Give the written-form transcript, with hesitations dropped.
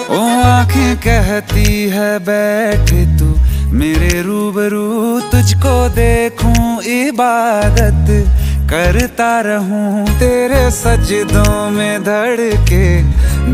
ओ आंखें कहती है बैठ तू मेरे रूबरू, तुझको देखूं इबादत करता रहूं, तेरे सजदों में धड़के